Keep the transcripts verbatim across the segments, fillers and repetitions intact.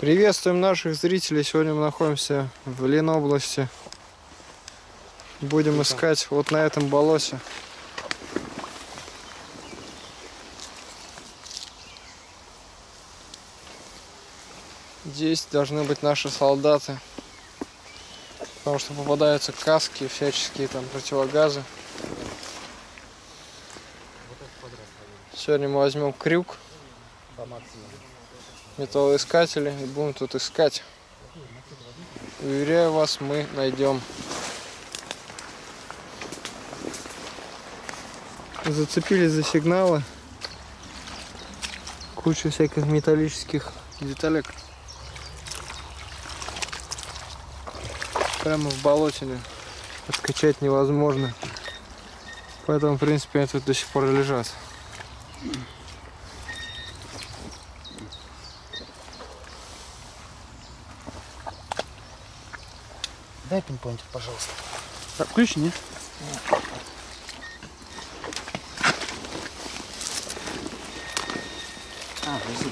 Приветствуем наших зрителей. Сегодня мы находимся в Ленобласти. Будем искать вот на этом болоте. Здесь должны быть наши солдаты, потому что попадаются каски, всяческие там противогазы. Сегодня мы возьмем крюк, металлоискатели и будем тут искать. Уверяю вас, мы найдем. Зацепились за сигналы. Куча всяких металлических деталек. Прямо в болотине. Откачать невозможно. Поэтому, в принципе, они тут до сих пор лежат. Дай пинпоинтик, пожалуйста. Так, ключ нет? А, здесь.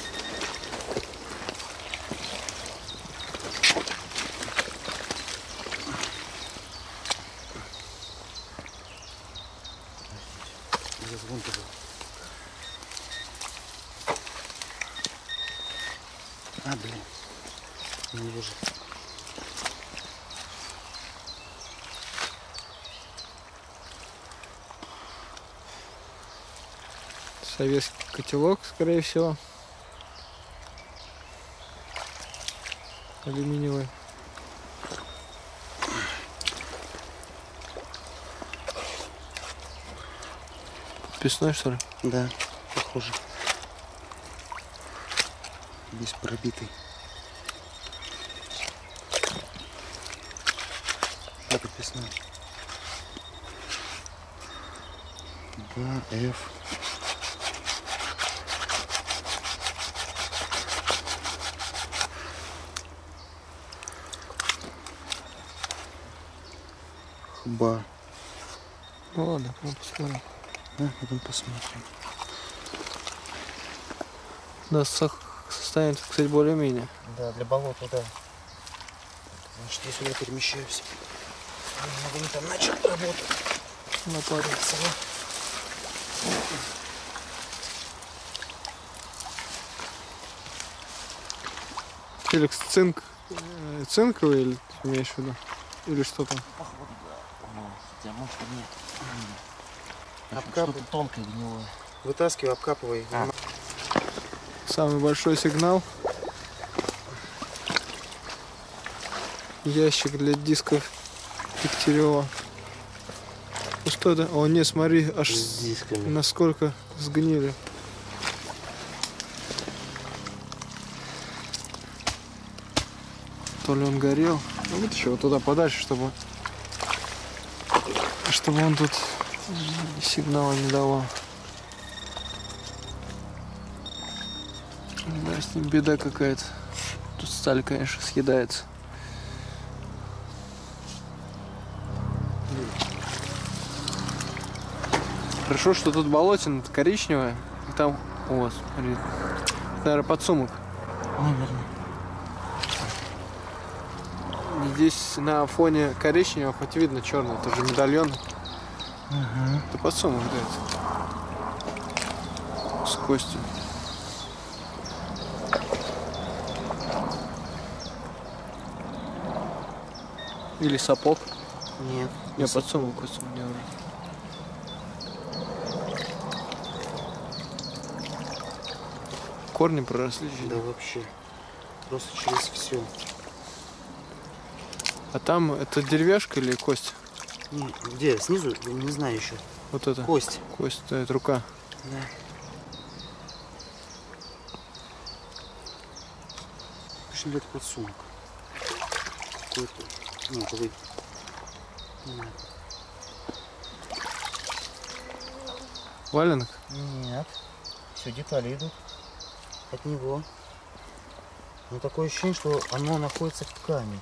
Здесь вон туда. А, блин. Не вижу. Советский котелок, скорее всего. Алюминиевый. Подписной, что ли? Да, похоже. Весь пробитый. Да, подписной. Да, F. Ба. Ну ладно, мы посмотрим. Да, потом посмотрим. Да, состояние, кстати, более-менее. Да, для болота, да. Значит, я сюда перемещаюсь. Могу не там начать работу. Нападается. Феликс, цинк, э, цинковый или ты имеешь в виду? Или что там? Походу, да. Ну, хотя, может, и нет. Обкапывай. Что-то тонкое гнилое. Вытаскивай, обкапывай. А. Самый большой сигнал. Ящик для дисков Дегтярева. Ну что это? О, нет, смотри, аж насколько сгнили. То ли он горел. Ну, вытащи его туда подальше, чтобы чтобы он тут сигнала не давал. Да, с ним беда какая-то. Тут сталь, конечно, съедается. Хорошо, что тут болотина коричневая. И там, о, смотри, наверное, подсумок. Наверное. Здесь на фоне коричневого хоть видно черный, это же медальон. Угу. Это подсумок, да, это. С костью. Или сапог. Нет. Я подсумок кость у меня уже. Корни проросли. Да вообще. Просто через все. А там это деревяшка или кость? Где? Снизу? Не знаю еще. Вот это. Кость. Кость, да, это рука. Да. Точно ли это подсумок? Какой-то. Ну, такой. Нет. Валенок? Нет. Все, детали идут от него. Но такое ощущение, что оно находится в ткани.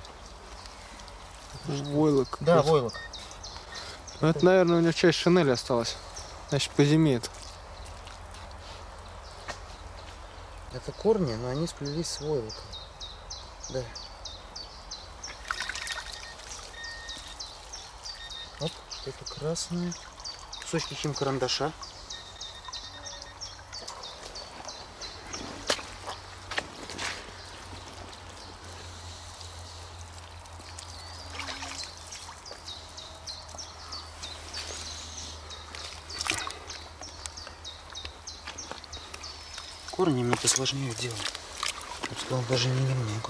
Войлок. Да, войлок. Ну, это, наверное, у него часть шинели осталась. Значит, по зиме это. Это корни, но они сплелись с войлоком. Да. Оп, что-то красное. Кусочки химкарандаша. Корни мне посложнее делать. Я бы сказал, даже не немного.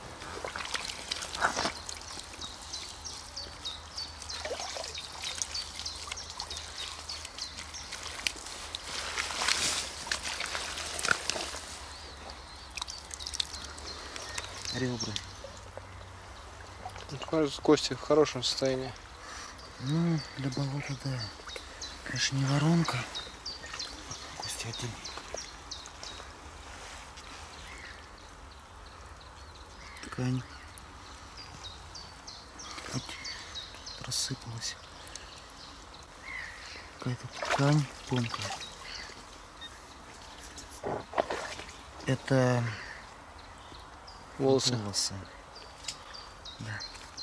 Ребра. Кости в хорошем состоянии. Ну, для болота, да. Конечно, не воронка. Кости один. Ткань. Вот рассыпалась. Какая-то ткань тонкая. Это Волосы. волосы. Да.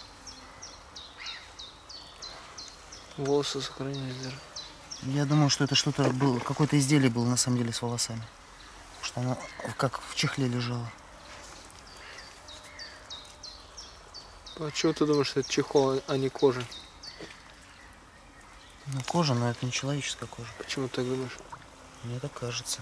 Волосы сохранились даже. Я думаю, что это что-то было, какое-то изделие было на самом деле с волосами. Потому что оно как в чехле лежало. А чего ты думаешь, что это чехол, а не кожа? Ну, кожа, но это не человеческая кожа. Почему ты так думаешь? Мне так кажется.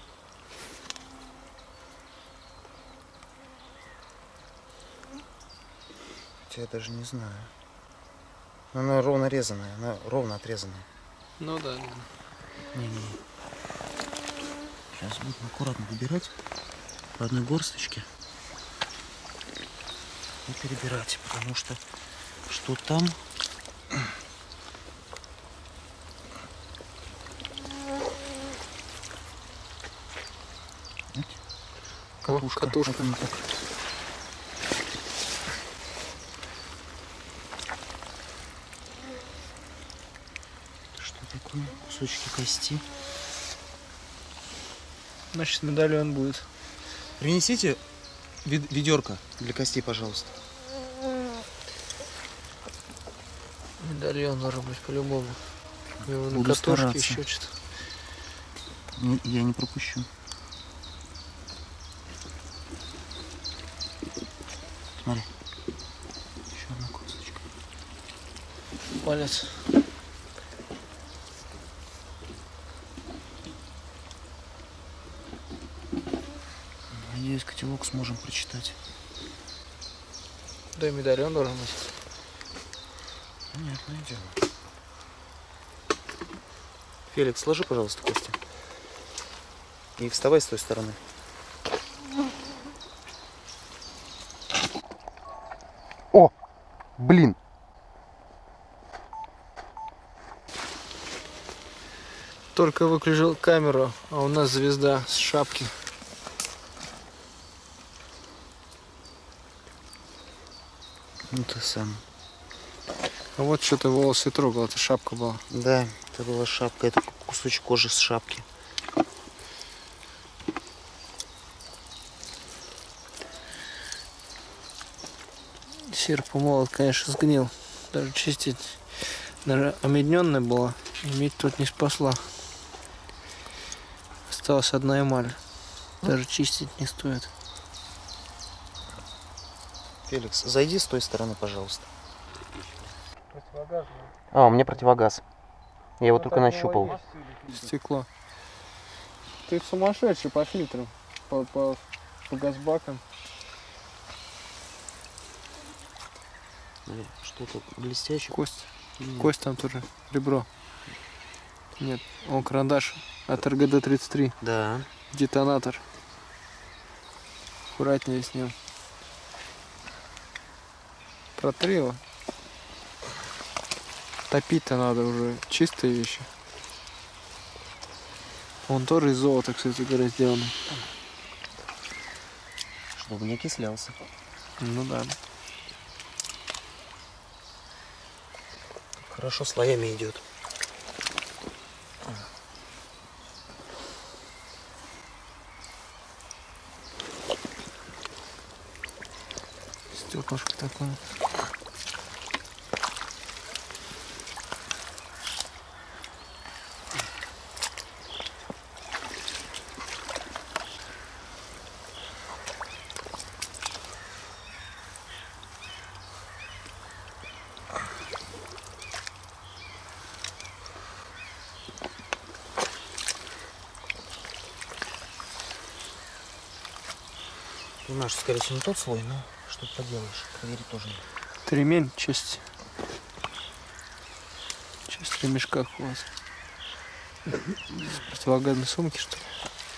Хотя я даже не знаю. Но она ровно резаная, она ровно отрезанная. Ну да. Не-не. Сейчас будем аккуратно выбирать по одной горсточке и перебирать, потому что что там катушка. Катушка. Это не так. Что такое? Кусочки кости. Значит, медальон будет. Принесите ведерко для костей, пожалуйста. Медальон должен быть по-любому. На Буду катушке стараться. еще что-то. Не, я не пропущу. Смотри. Еще одна косточка. Палец. Надеюсь, котелок сможем прочитать. Да и медальон должен быть. Понятное дело. Феликс, сложи, пожалуйста, кости. И вставай с той стороны. О! Блин! Только выключил камеру, а у нас звезда с шапки. Ну ты сам. А вот что-то волосы трогал, это шапка была. Да, это была шапка, это кусочек кожи с шапки. Серп и молот, конечно, сгнил. Даже чистить. Даже омедненная была. И медь тут не спасла. Осталась одна эмаль. Даже чистить не стоит. Феликс, зайди с той стороны, пожалуйста. Противогаз. А, у меня противогаз. Я его только нащупал. Стекло. Ты сумасшедший по фильтрам, по, по, по газбакам. Что-то блестящее. Кость. Нет. Кость там тоже. Ребро. Нет. О, карандаш от эр гэ дэ тридцать три. Да. Детонатор. Аккуратнее с ним. Протри его. Топить-то надо уже. Чистые вещи. Он тоже из золота, кстати говоря, сделан. Чтобы не окислялся. Ну да. Хорошо слоями идет. такой. Понимаешь, скорее всего, не тот слой, но что ты поделаешь, проверить тоже надо. Это ремень, часть. Часть ремешка у вас. С противогазной сумки, что ли?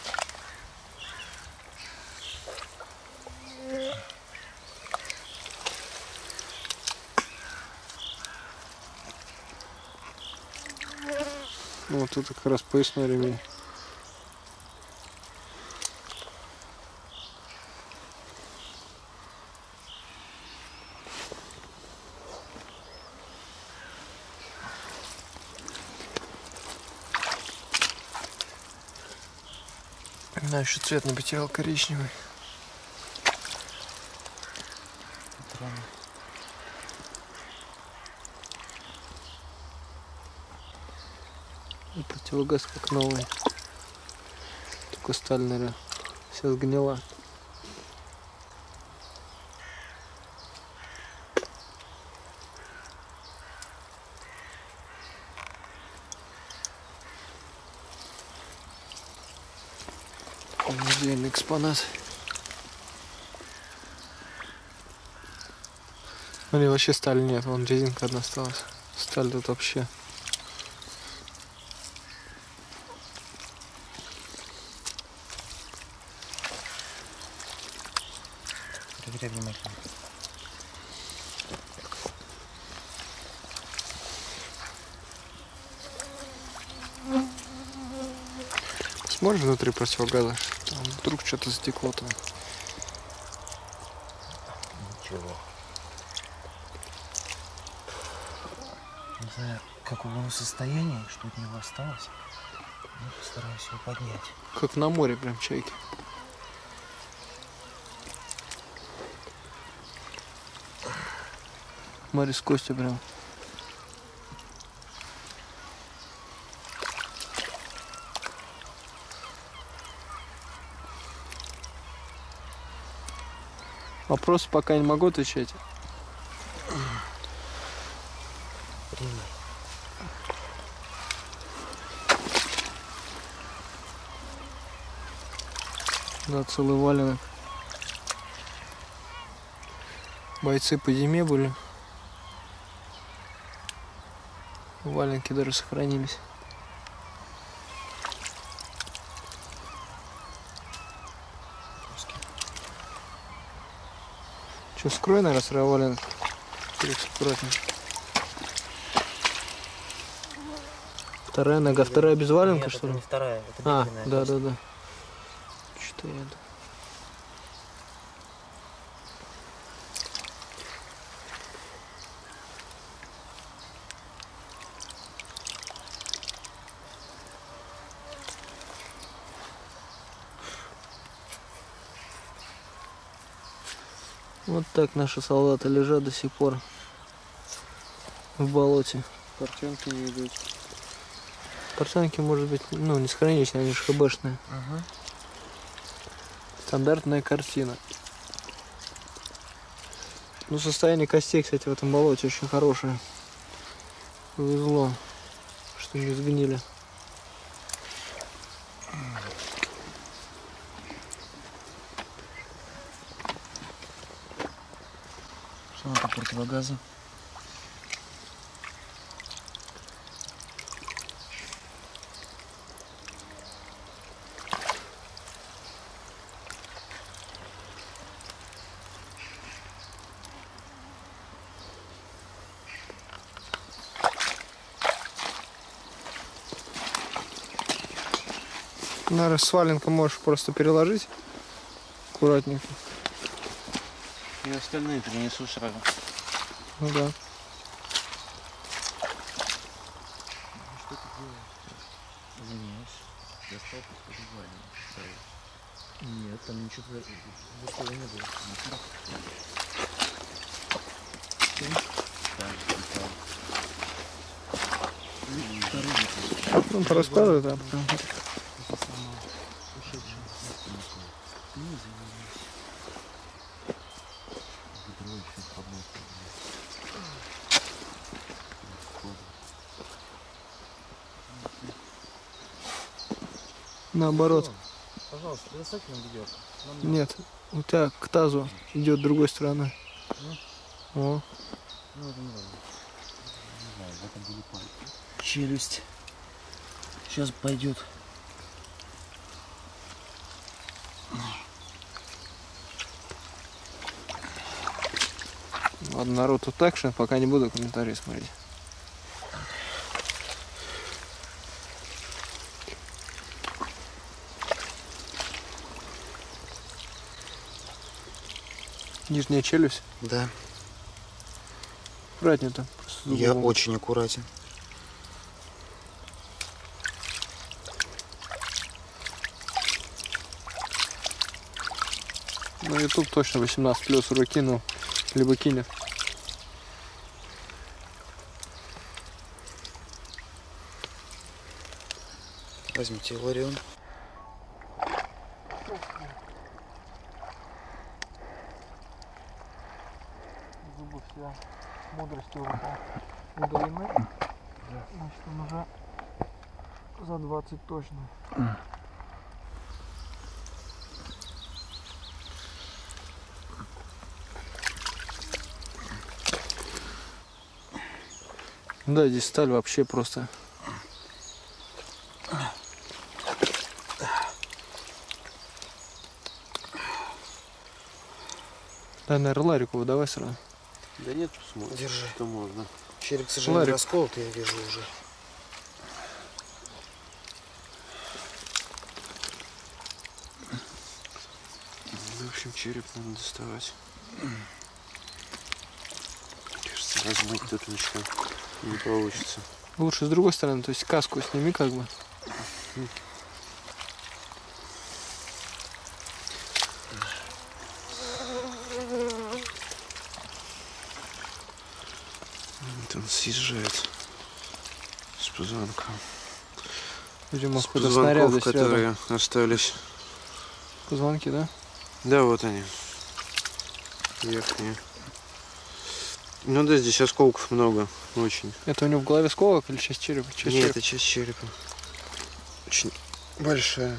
Ну, вот тут как раз поясной ремень. Да, еще цвет не потерял, коричневый. И противогаз как новый. Только сталь, наверное, вся сгнила. Музейный экспонат. Смотри, вообще стали нет, вон резинка одна осталась. Сталь тут вообще. Проверяй внимательно. Смотришь внутри противогаза, там вдруг что-то затекло там. Ничего. Не знаю, в каком он состоянии, что от него осталось. Но постараюсь его поднять. Как на море прям чайки. Смотри, с кости прям. Вопросы пока не могу отвечать. Принимай. Да, целый валенок. Бойцы по зиме были. Валенки даже сохранились. Что, скрой, наверное, сразу валенок. Аккуратно. Вторая нога, вторая без валенка, Нет, что это ли? не вторая, это А, бедренная да, кость. да, да. Что я... Вот так наши солдаты лежат до сих пор в болоте. Портянки не идут. Портянки, может быть, ну, не сохранились, они же ХБшные. Угу. Стандартная картина. Ну, состояние костей, кстати, в этом болоте очень хорошее. Повезло, что не сгнили. Что на противогаза? Наверное, с валенка можешь просто переложить аккуратненько. И остальные принесу сразу. Ну да. Что ты делаешь? Извиняюсь. Достал подходить валенок. Нет, там ничего такого не было. Ну, пораскладывай, да, потом. Наоборот. Пожалуйста, бросайте нам ведерко. Нет, у тебя к тазу идет другой стороной. О. Ну, это не важно. Не знаю, в этом были пальцы. Челюсть. Сейчас пойдет. Ладно, народ, тут экшен, пока не буду комментарии смотреть. Нижняя челюсть. Да. Аккуратнее там. Я очень аккуратен. На YouTube точно восемнадцать плюс уже кинул, либо кинет. Возьмите Ларион. Зубы все мудрости удалены. Значит, он уже за двадцать точно. Да, здесь сталь вообще просто. Да, наверное, Ларику выдавай сразу. Да нет, посмотрим. Держи. Что можно. Череп, к сожалению, Ларик. расколот, я вижу уже. В общем, череп надо доставать. Кажется, размыть тут ничего не получится. Лучше с другой стороны, то есть каску сними как бы. Вот он съезжает с позвонка. Видимо, С какой-то снаряд позвонков, здесь рядом. которые остались. Позвонки, да? Да, вот они. Верхние. Ну да, здесь осколков много. Очень. Это у него в голове сколок или часть черепа? Часть Нет, черепа. это часть черепа. Очень большая.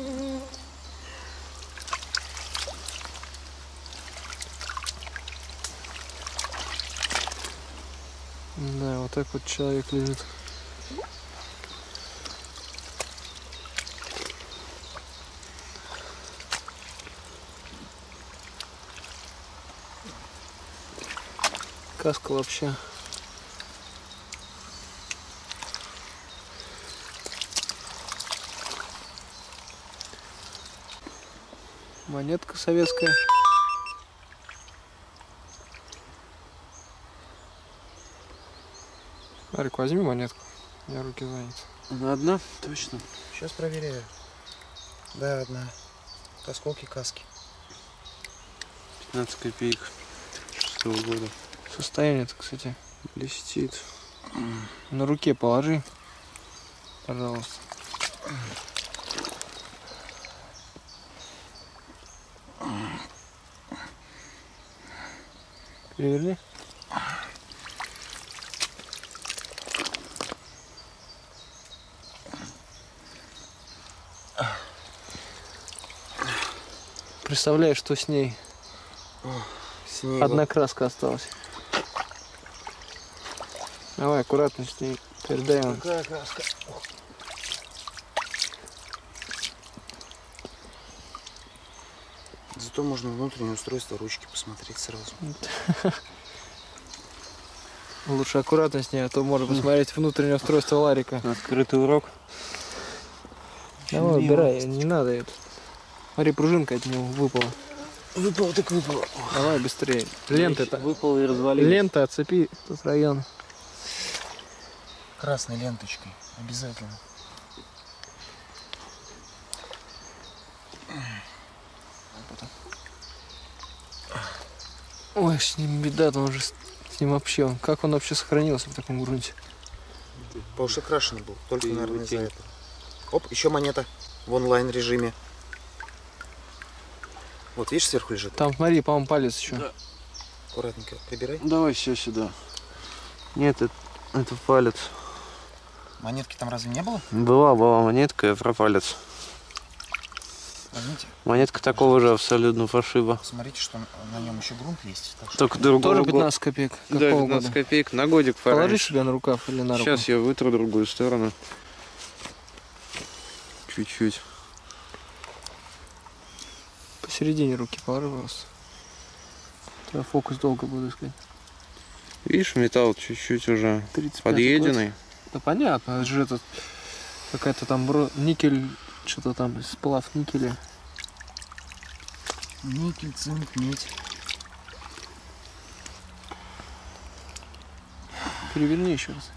Да, вот так вот человек лежит. Каска вообще. Монетка советская. Арик, возьми монетку. У меня руки заняты. Она одна? Точно. Сейчас проверяю. Да, одна. Осколки каски. пятнадцать копеек. Шестого года. Состояние-то, кстати. Блестит. На руке положи. Пожалуйста. Переверни. Представляешь, что с ней? С ней Одна вот краска осталась. Давай, аккуратно с ней. Передаем. такая краска. Зато можно внутреннее устройство ручки посмотреть сразу. Лучше аккуратно с ней, а то можно посмотреть внутреннее устройство Ларика. Открытый урок. Давай, убирай, не надо это. Смотри, пружинка от него выпала. Выпало так выпало. Давай быстрее. Лента это. Выпал и развалился. Лента, отцепи тот район. Красной ленточкой. Обязательно. Ой, с ним беда, он же с с ним вообще. Он, как он вообще сохранился в таком грунте? Потому что крашеный был. Только, Ты наверное, его из-за тень. этого. Оп, еще монета в онлайн режиме. Вот, видишь, сверху лежит. Там, смотри, по-моему, палец еще. Да. Аккуратненько прибирай. Давай все сюда. Нет, это, это палец. Монетки там разве не было? Была, была монетка, я про палец. Возьмите. Монетка такого же абсолютно фальшива. Смотрите, что на нем еще грунт есть. Так что... Только другого Тоже года. пятнадцать копеек. Да, Какого пятнадцать года? копеек. На годик Положи пораньше. себя на рукав или на руку. Сейчас я вытру другую сторону. Чуть-чуть. Посередине руки положи просто. Я фокус долго буду искать. Видишь, металл чуть-чуть уже тридцать пятый подъеденный. год. Да понятно, это же этот какая-то там бро... никель, что-то там, сплав никеля. Никель, цинк, медь. Переверни еще раз.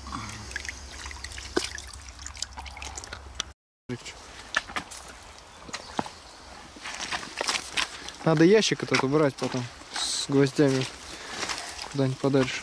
Надо ящик этот убрать потом с гвоздями куда-нибудь подальше.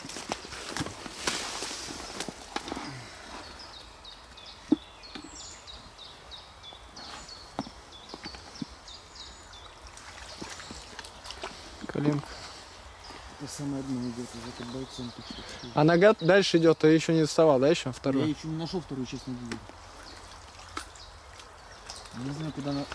Коленка. Это самое дно идет, уже как бойцом. А нога дальше идет, ты еще не доставал, да, еще Я вторую? еще не нашел вторую часть ноги. Не знаю, куда она...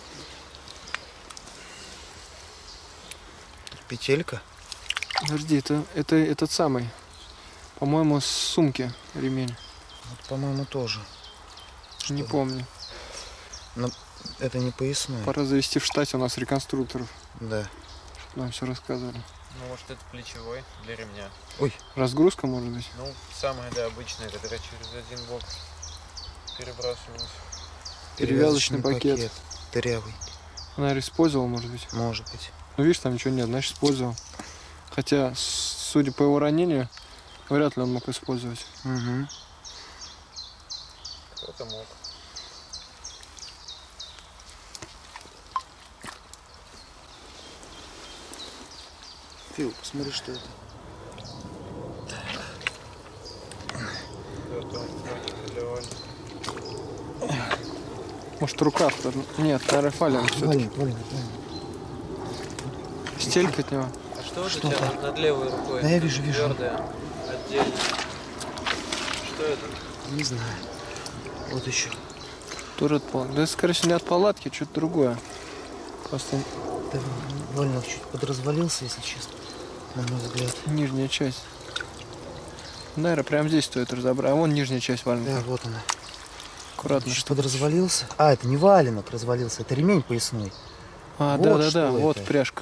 Петелька? Подожди, это, это этот самый, по-моему, с сумки ремень. Вот, по-моему, тоже. Не Что? помню. Но это не поясной. Пора завести в штате у нас реконструкторов, Да. чтобы нам все рассказывали. Ну, может, это плечевой для ремня. Разгрузка, может быть? Ну, самое, да, обычное, когда через один бок перебрасывалось. Перевязочный пакет. Дырявый. Наверное, использовал, может быть. Может быть. Ну, видишь, там ничего нет, значит, использовал. Хотя, с- судя по его ранению, вряд ли он мог использовать. Угу. Кто-то мог. Фил, посмотри, что это. Кто-то вроде давали. Может, рукав? Нет, наверное, фален все-таки. Валик, валик, валик. Стелька от него. А что это Что у тебя это? над, над левой рукой? Да, я вижу, вижу. Твердое, отдельно. Что это? Не знаю. Вот еще. Тоже от палатки. Да, скорее всего, не от палатки, что-то другое. Просто Да, Валик чуть подразвалился, если честно. На мой взгляд. нижняя часть. Наверное, прямо здесь стоит разобрать. А вон нижняя часть Да, валенка. вот она. Аккуратно. Чуть Что... подразвалился. А, это не валенок развалился, это ремень поясной. А, Вот да-да-да, что вот это. пряжка.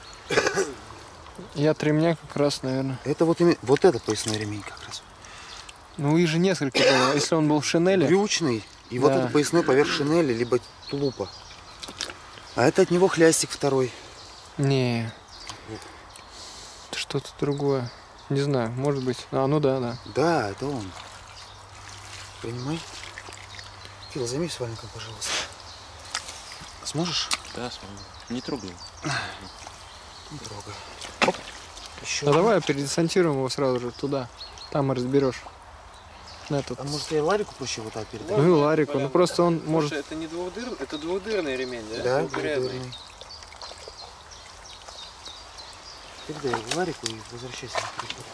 Я от ремня как раз, наверное. Это вот именно, вот это поясной ремень как раз. Ну, их же несколько было. Если он был в шинели, Брючный. И вот Да. это поясной поверх шинели, либо тулупа. А это от него хлястик второй. не. Это что-то другое. Не знаю, может быть. А, ну да, да. Да, это он. Принимай. Фил, займись валенком, пожалуйста. Сможешь? Да, смогу. Не трогай. Не трогай. Оп. Еще. А давай передесантируем его сразу же туда. Там и разберешь. На этот. А может я Ларику проще вот так передать? Ну и Ларику. Ну просто он может. Слушай, это не двухдырный, это двухдырный ремень, да? Да, Двухрядный. двухдырный. Передай Ларику и возвращайся на переход.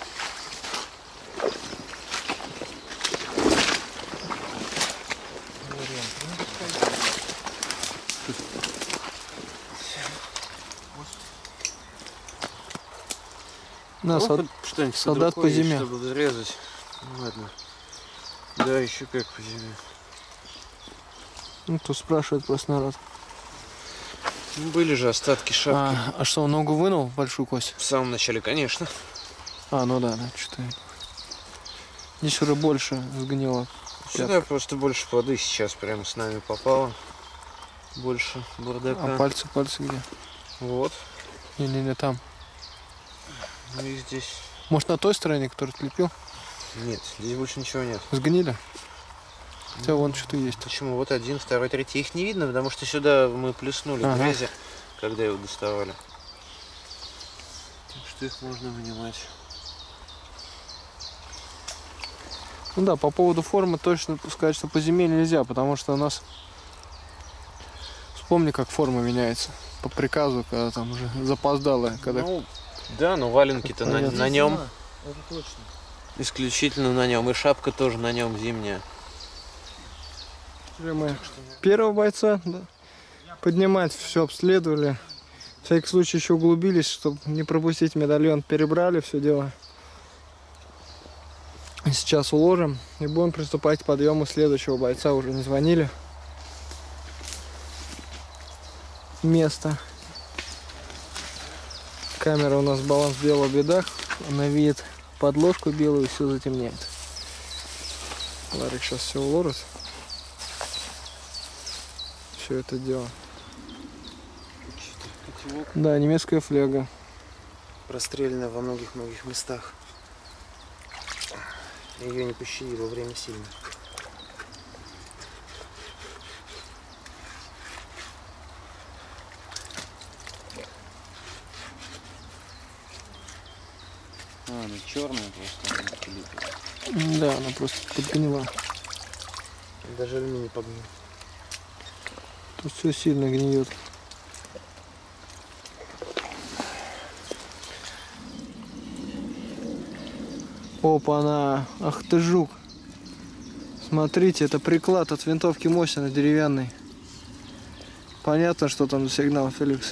На, сол- Что-нибудь под солдат рукой по есть, зиме. чтобы зарезать. Ну, ладно. Да, еще как по зиме. Ну, тут спрашивает просто народ. Ну, были же остатки шапки. А, а что, он ногу вынул, большую кость? В самом начале, конечно. А, ну да, да, что-то. Здесь уже больше сгнило. Сюда просто больше воды сейчас прямо с нами попало. Больше бардака. А пальцы, пальцы где? Вот. Не-не-не, там. Ну и здесь. Может, на той стороне, который отлепил? Нет, здесь больше ничего нет. Сгнили? Хотя вон что-то есть. Почему? Вот один, второй, третий. Их не видно, потому что сюда мы плеснули Ага. грязи, когда его доставали. что их можно вынимать. Ну да, по поводу формы точно сказать, что по зиме нельзя, потому что у нас... Вспомни, как форма меняется. По приказу, когда там уже запоздалая. Когда... Ну, да, но валенки-то на, Понятно. на нем. Это точно. Исключительно на нем. И шапка тоже на нем зимняя. Мы первого бойца, да, поднимать, все обследовали. В всякий случай еще углубились, чтобы не пропустить медальон. Перебрали все дело. Сейчас уложим и будем приступать к подъему следующего бойца. Уже не звонили. Место. Камера у нас баланс белого в бедах. Она видит подложку белую и все затемняет. Ларик сейчас все уложит. Все это дело. Да, немецкая фляга. Прострелена во многих-многих местах. Ее не пощадили во время сильно. А, она черная просто, она прилипла. Да, она просто подгнила. Даже алюминий погнил. Тут все сильно гниет. Опа-на! Ах ты жук! Смотрите, это приклад от винтовки Мосина деревянный. Понятно, что там за сигнал, Феликс.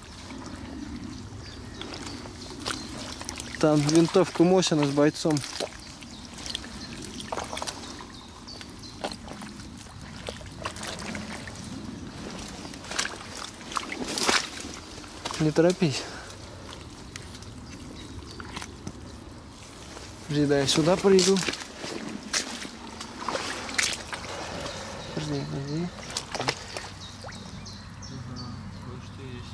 Там винтовка Мосина с бойцом. Не торопись. Подожди, да я сюда приду. Подожди, подожди. Кое-что есть.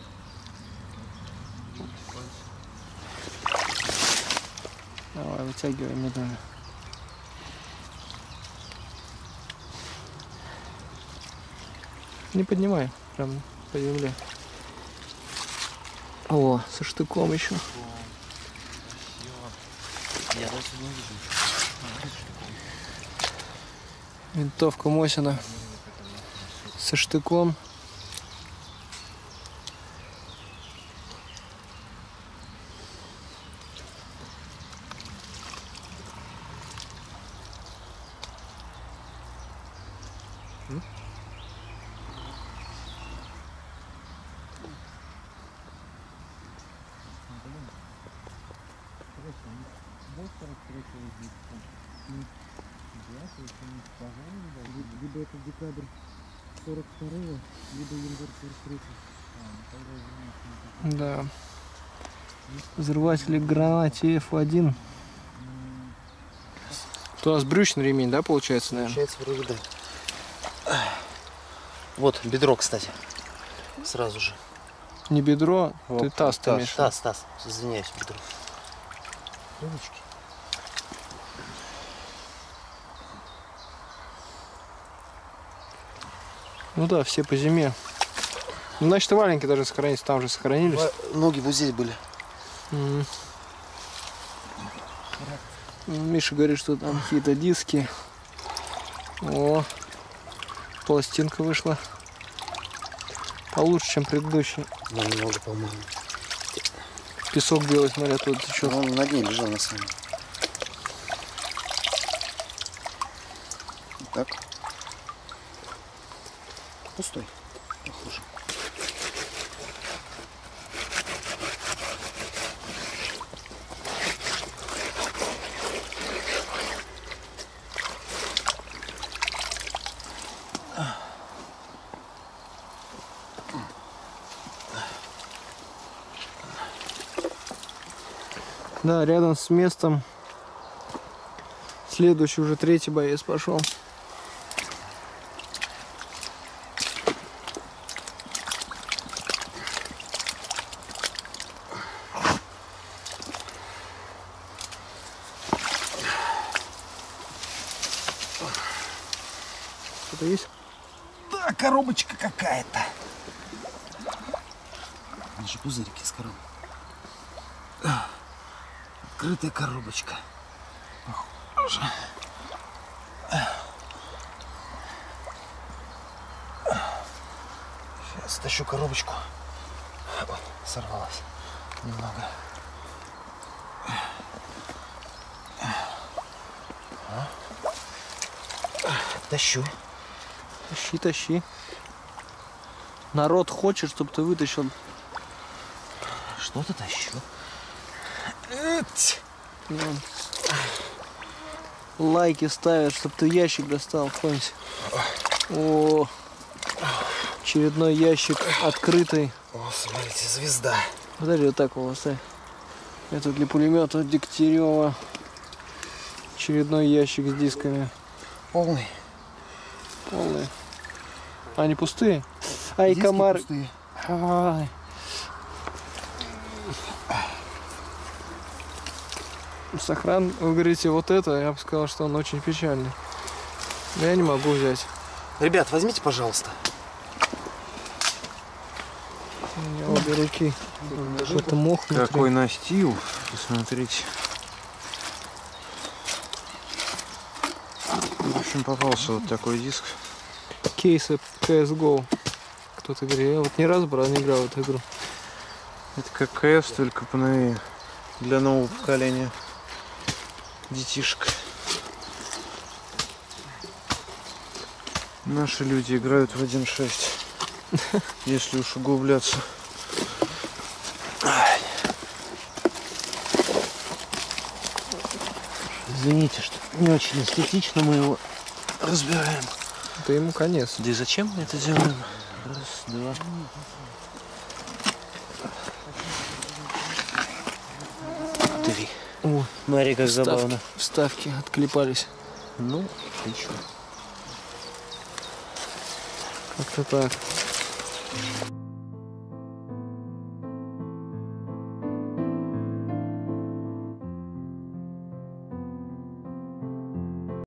Давай, вытягивай медленно. Не поднимай, прям по земле. О, со штыком еще. Я даже не вижу. Винтовка Мосина со штыком. Либо это декабрь сорок второго, либо январь сорок третьего. Да. Взрыватели гранате эф один. У нас брючный ремень, да, получается, наверное? Получается, вроде да. Вот, бедро, кстати. Сразу же. Не бедро, О, ты таз ты таз, имеешь в виду. Таз, таз. Извиняюсь, бедро. Ручки. Ну да, все по зиме. Ну, значит, и валенки даже сохранились, там же сохранились. Ноги вот здесь были. М. Миша говорит, что там какие-то диски. О, пластинка вышла. Получше, чем предыдущий. Намного, по-моему. Песок белый, смотря, тут течет. Он на дне лежал на самом деле. Так. Пустой. Похоже. Да, рядом с местом следующий, уже третий боец пошел. Что-то есть? Да, коробочка какая-то. Наши пузырики с коробкой. открытая коробочка. Похоже. Сейчас тащу коробочку. Вот, сорвалась немного. А? Тащу. Тащи, тащи. Народ хочет, чтобы ты вытащил. Что-то тащу. Вон. Лайки ставят, чтобы ты ящик достал, какой-нибудь. О, очередной ящик открытый. О, смотрите, звезда. Подожди, вот так его ставь. Это для пулемета Дегтярева. Очередной ящик с дисками. Полный. Полные. А, они пустые? А, и Диски комар. пустые. Ай. Сохран, вы говорите, вот это, я бы сказал, что он очень печальный. Но я не могу взять. Ребят, возьмите, пожалуйста. У меня обе руки. Что-то мох внутри. Какой настил, посмотрите. В общем, попался вот такой диск. Кейсы си эс го. Кто-то говорит, я вот ни разу, правда, не играл в эту игру. Это как КС, только поновее. Для нового поколения детишек. Наши люди играют в один шесть. Если уж углубляться. Извините, что не очень эстетично мы его разбираем. Это ему конец. Да и зачем мы это делаем? Раз, два. Три. О, Смотри, как вставки, забавно. вставки отклепались. Ну, отлично. Как-то так.